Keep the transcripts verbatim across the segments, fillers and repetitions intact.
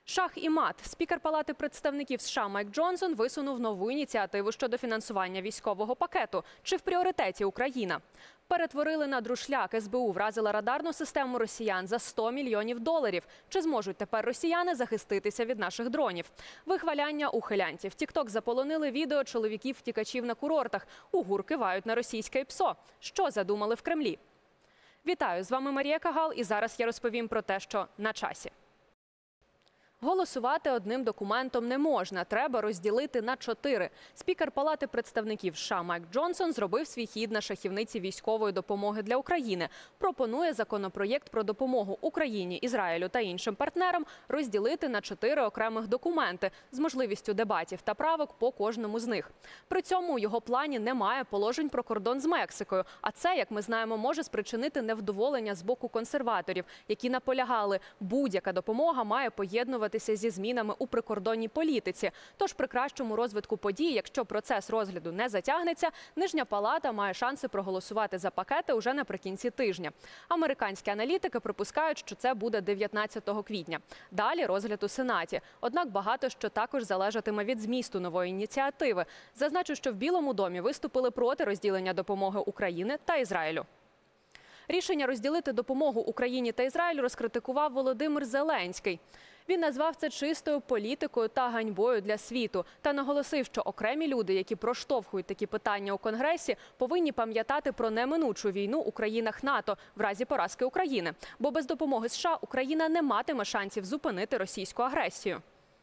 Шах і мат. Спікер Палати представників США Майк Джонсон висунув нову ініціативу щодо фінансування військового пакету. Чи в пріоритеті Україна? Перетворили на друшляк. ес бе у вразила радарну систему росіян за сто мільйонів доларів. Чи зможуть тепер росіяни захиститися від наших дронів? Вихваляння ухилянтів. Тік-ток заполонили відео чоловіків-втікачів на курортах. У ГУР кивають на російське ПСО. Що задумали в Кремлі? Вітаю, з вами Марія Кагал, і зараз я розповім про те, що на часі. Голосувати одним документом не можна, треба розділити на чотири. Спікер Палати представників США Майк Джонсон зробив свій хід на шахівниці військової допомоги для України. Пропонує законопроєкт про допомогу Україні, Ізраїлю та іншим партнерам розділити на чотири окремих документи з можливістю дебатів та правок по кожному з них. При цьому у його плані немає положень про кордон з Мексикою, а це, як ми знаємо, може спричинити невдоволення з боку консерваторів, які наполягали, будь-яка допомога має поєднувати зі змінами у прикордонній політиці. Тож при кращому розвитку подій, якщо процес розгляду не затягнеться, Нижня палата має шанси проголосувати за пакети уже наприкінці тижня. Американські аналітики припускають, що це буде дев'ятнадцятого квітня. Далі розгляд у Сенаті. Однак багато що також залежатиме від змісту нової ініціативи. Зазначу, що в Білому домі виступили проти розділення допомоги України та Ізраїлю. Рішення розділити допомогу Україні та Ізраїлю розкритикував Володимир Зеленський. Він назвав це чистою політикою та ганьбою для світу та наголосив, що окремі люди, які проштовхують такі питання у Конгресі, повинні пам'ятати про неминучу війну у країнах НАТО в разі поразки України. Бо без допомоги США Україна не матиме шансів зупинити російську агресію.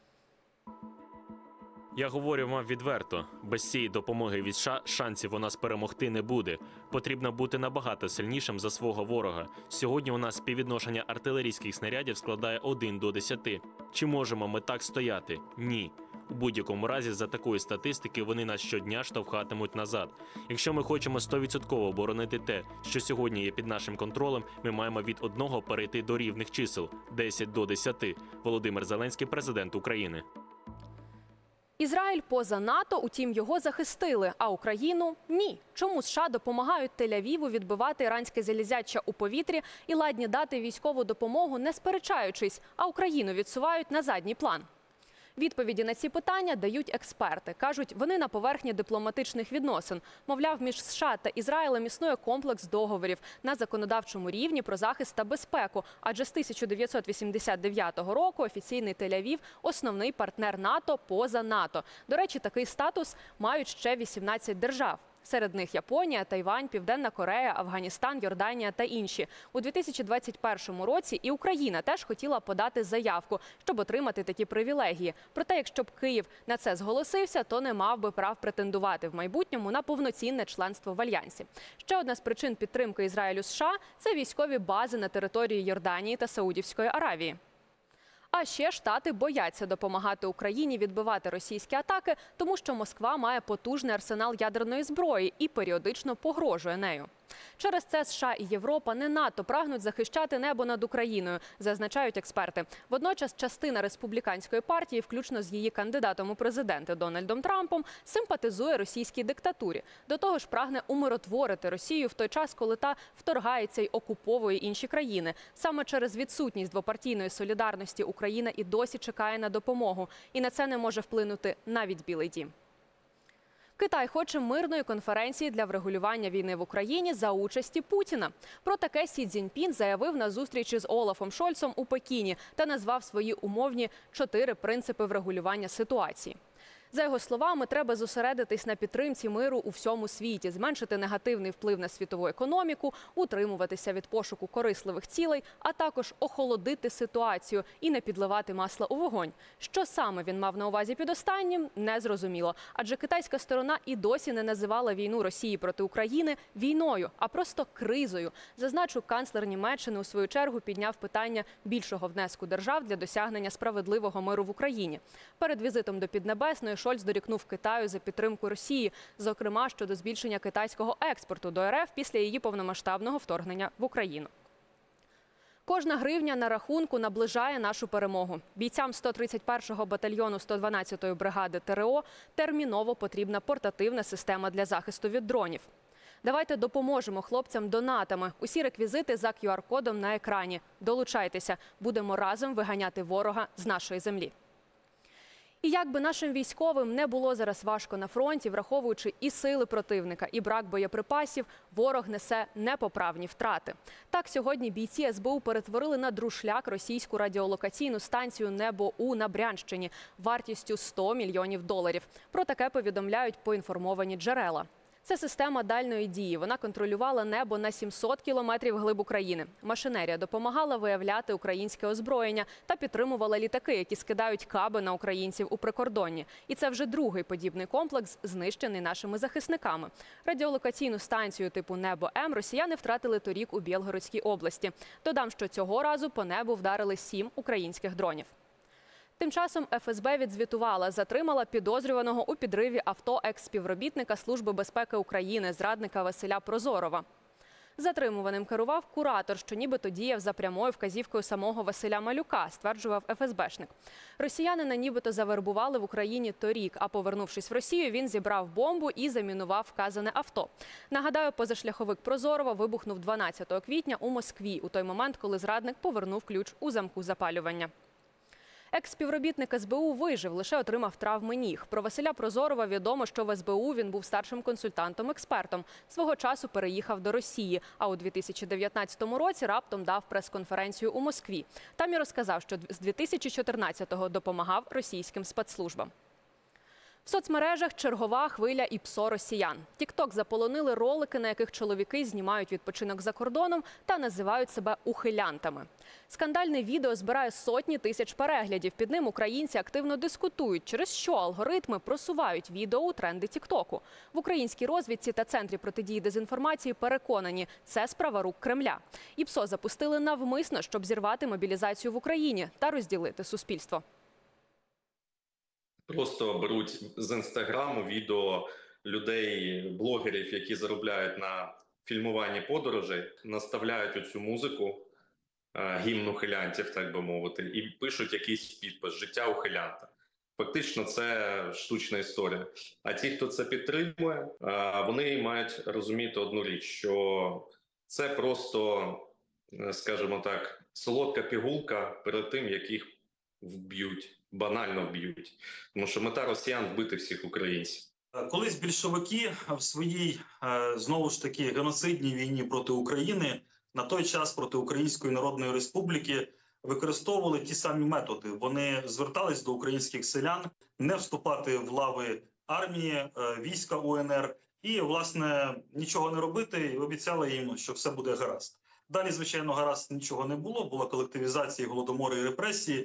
Я говорю вам відверто, без цієї допомоги від США шансів у нас перемогти не буде. Потрібно бути набагато сильнішим за свого ворога. Сьогодні у нас співвідношення артилерійських снарядів складає один до десяти. Чи можемо ми так стояти? Ні. У будь-якому разі, за такої статистики, вони нас щодня штовхатимуть назад. Якщо ми хочемо сто відсотків оборонити те, що сьогодні є під нашим контролем, ми маємо від одного перейти до рівних чисел – десять до десяти. Володимир Зеленський, президент України. Ізраїль поза НАТО, утім його захистили, а Україну – ні. Чому США допомагають Тель-Авіву відбивати іранське залізяча у повітрі і ладні дати військову допомогу, не сперечаючись, а Україну відсувають на задній план? Відповіді на ці питання дають експерти. Кажуть, вони на поверхні дипломатичних відносин. Мовляв, між США та Ізраїлем існує комплекс договорів на законодавчому рівні про захист та безпеку. Адже з тисяча дев'ятсот вісімдесят дев'ятого року офіційний Тель-Авів – основний партнер НАТО поза НАТО. До речі, такий статус мають ще вісімнадцять держав. Серед них Японія, Тайвань, Південна Корея, Афганістан, Йорданія та інші. У дві тисячі двадцять першому році і Україна теж хотіла подати заявку, щоб отримати такі привілегії. Проте, якщо б Київ на це зголосився, то не мав би прав претендувати в майбутньому на повноцінне членство в Альянсі. Ще одна з причин підтримки Ізраїлю США – це військові бази на території Йорданії та Саудівської Аравії. А ще Штати бояться допомагати Україні відбивати російські атаки, тому що Москва має потужний арсенал ядерної зброї і періодично погрожує нею. Через це США і Європа не надто прагнуть захищати небо над Україною, зазначають експерти. Водночас частина республіканської партії, включно з її кандидатом у президенти Дональдом Трампом, симпатизує російській диктатурі. До того ж прагне умиротворити Росію в той час, коли та вторгається й окуповує інші країни. Саме через відсутність двопартійної солідарності Україна і досі чекає на допомогу. І на це не може вплинути навіть Білий дім. Китай хоче мирної конференції для врегулювання війни в Україні за участі Путіна. Про таке Сі Цзіньпін заявив на зустрічі з Олафом Шольцом у Пекіні та назвав свої умовні чотири принципи врегулювання ситуації. За його словами, треба зосередитись на підтримці миру у всьому світі, зменшити негативний вплив на світову економіку, утримуватися від пошуку корисливих цілей, а також охолодити ситуацію і не підливати масла у вогонь. Що саме він мав на увазі під останнім, не зрозуміло. Адже китайська сторона і досі не називала війну Росії проти України війною, а просто кризою. Зазначу, канцлер Німеччини у свою чергу підняв питання більшого внеску держав для досягнення справедливого миру в Україні. Перед візитом до Піднебесної Шольц дорікнув Китаю за підтримку Росії, зокрема щодо збільшення китайського експорту до РФ після її повномасштабного вторгнення в Україну. Кожна гривня на рахунку наближає нашу перемогу. Бійцям сто тридцять першого батальйону сто дванадцятої бригади ТрО терміново потрібна портативна система для захисту від дронів. Давайте допоможемо хлопцям донатами. Усі реквізити за кю ар-кодом на екрані. Долучайтеся. Будемо разом виганяти ворога з нашої землі. І як би нашим військовим не було зараз важко на фронті, враховуючи і сили противника, і брак боєприпасів, ворог несе непоправні втрати. Так, сьогодні бійці ес бе у перетворили на друшляк російську радіолокаційну станцію «Небо-У» на Брянщині вартістю сто мільйонів доларів. Про таке повідомляють поінформовані джерела. Це система дальної дії. Вона контролювала небо на сімсот кілометрів вглиб України. Машинерія допомагала виявляти українське озброєння та підтримувала літаки, які скидають каби на українців у прикордонні. І це вже другий подібний комплекс, знищений нашими захисниками. Радіолокаційну станцію типу «Небо-М» росіяни втратили торік у Білгородській області. Додам, що цього разу по небу вдарили сім українських дронів. Тим часом еф ес бе відзвітувала, затримала підозрюваного у підриві авто екс-співробітника Служби безпеки України, зрадника Василя Прозорова. Затримуваним керував куратор, що нібито діяв за прямою вказівкою самого Василя Малюка, стверджував еф ес бешник. Росіянина нібито завербували в Україні торік, а повернувшись в Росію, він зібрав бомбу і замінував вказане авто. Нагадаю, позашляховик Прозорова вибухнув дванадцятого квітня у Москві, у той момент, коли зрадник повернув ключ у замку запалювання. Екс-співробітник ес бе у вижив, лише отримав травми ніг. Про Василя Прозорова відомо, що в ес бе у він був старшим консультантом-експертом. Свого часу переїхав до Росії, а у дві тисячі дев'ятнадцятому році раптом дав прес-конференцію у Москві. Там і розказав, що з дві тисячі чотирнадцятого допомагав російським спецслужбам. В соцмережах чергова хвиля ІПСО росіян. Тік-ток заполонили ролики, на яких чоловіки знімають відпочинок за кордоном та називають себе ухилянтами. Скандальне відео збирає сотні тисяч переглядів. Під ним українці активно дискутують, через що алгоритми просувають відео у тренди тік-току. В українській розвідці та Центрі протидії дезінформації переконані – це справа рук Кремля. ІПСО запустили навмисно, щоб зірвати мобілізацію в Україні та розділити суспільство. Просто беруть з інстаграму відео людей, блогерів, які заробляють на фільмуванні подорожей, наставляють оцю музику, гімн ухилянтів, так би мовити, і пишуть якийсь підпис «Життя ухилянта». Фактично це штучна історія. А ті, хто це підтримує, вони мають розуміти одну річ, що це просто, скажімо так, солодка пігулка перед тим, як їх вб'ють. Банально вб'ють. Тому що мета росіян – вбити всіх українців. Колись більшовики в своїй, знову ж таки, геноцидній війні проти України, на той час проти Української Народної Республіки, використовували ті самі методи. Вони звертались до українських селян не вступати в лави армії, війська у ен ер і, власне, нічого не робити, і обіцяли їм, що все буде гаразд. Далі, звичайно, гаразд нічого не було, була колективізація, голодомори і репресії.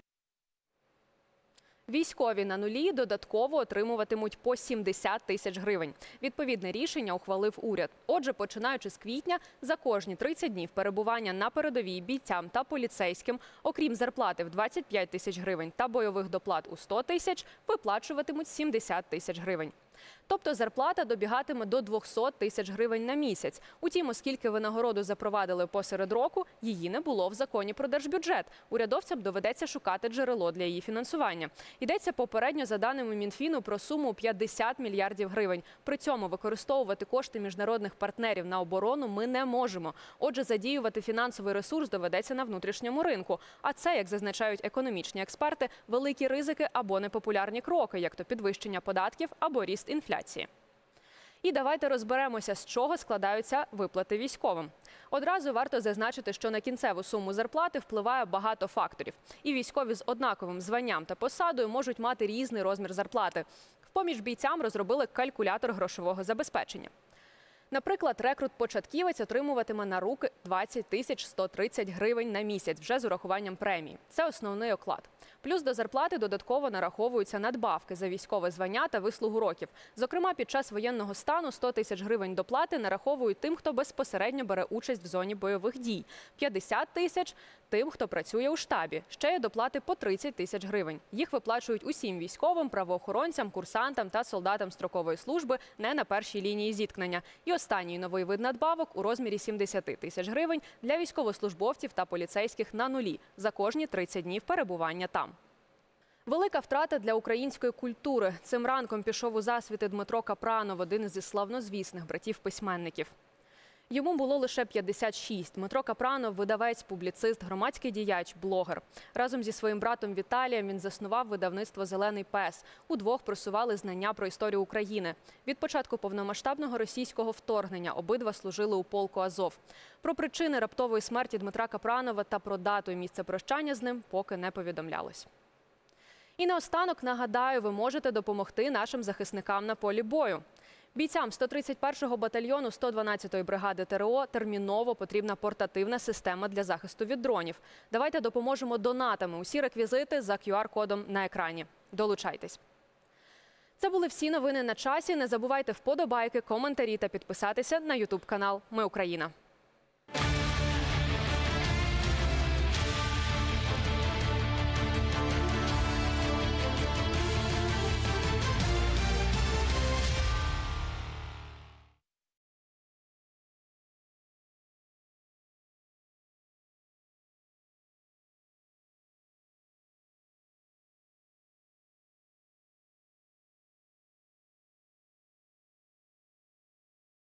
Військові на нулі додатково отримуватимуть по сімдесят тисяч гривень. Відповідне рішення ухвалив уряд. Отже, починаючи з квітня, за кожні тридцять днів перебування на передовій бійцям та поліцейським, окрім зарплати в двадцять п'ять тисяч гривень та бойових доплат у сто тисяч, виплачуватимуть сімдесят тисяч гривень. Тобто зарплата добігатиме до двохсот тисяч гривень на місяць. Утім, оскільки винагороду запровадили посеред року, її не було в законі про держбюджет. Урядовцям доведеться шукати джерело для її фінансування. Йдеться попередньо, за даними Мінфіну, про суму п'ятдесят мільярдів гривень. При цьому використовувати кошти міжнародних партнерів на оборону ми не можемо. Отже, задіювати фінансовий ресурс доведеться на внутрішньому ринку. А це, як зазначають економічні експерти, великі ризики або непопулярні кроки, як то підвищення податків або ріст інфляції. І давайте розберемося, з чого складаються виплати військовим. Одразу варто зазначити, що на кінцеву суму зарплати впливає багато факторів. І військові з однаковим званням та посадою можуть мати різний розмір зарплати. Впоміж бійцям розробили калькулятор грошового забезпечення. Наприклад, рекрут-початківець отримуватиме на руки двадцять тисяч сто тридцять гривень на місяць вже з урахуванням премії. Це основний оклад. Плюс до зарплати додатково нараховуються надбавки за військове звання та вислугу років. Зокрема, під час воєнного стану сто тисяч гривень доплати нараховують тим, хто безпосередньо бере участь в зоні бойових дій. п'ятдесят тисяч – тим, хто працює у штабі. Ще є доплати по тридцять тисяч гривень. Їх виплачують усім військовим, правоохоронцям, курсантам та солдатам строкової служби не на першій лінії зіткнення. І останній новий вид надбавок у розмірі сімдесят тисяч гривень для військовослужбовців та поліцейських на нулі за кожні тридцять днів перебування там. Велика втрата для української культури. Цим ранком пішов у засвіти Дмитро Капранов, один зі славнозвісних братів-письменників. Йому було лише п'ятдесят шість. Дмитро Капранов – видавець, публіцист, громадський діяч, блогер. Разом зі своїм братом Віталієм він заснував видавництво «Зелений пес». Удвох просували знання про історію України. Від початку повномасштабного російського вторгнення обидва служили у полку «Азов». Про причини раптової смерті Дмитра Капранова та про дату і місце прощання з ним поки не повідомлялось. І наостанок нагадаю, ви можете допомогти нашим захисникам на полі бою. Бійцям сто тридцять першого батальйону сто дванадцятої бригади ТрО терміново потрібна портативна система для захисту від дронів. Давайте допоможемо донатами. Усі реквізити за кю ар-кодом на екрані. Долучайтесь. Це були всі новини на часі. Не забувайте вподобайки, коментарі та підписатися на ютуб канал «Ми Україна».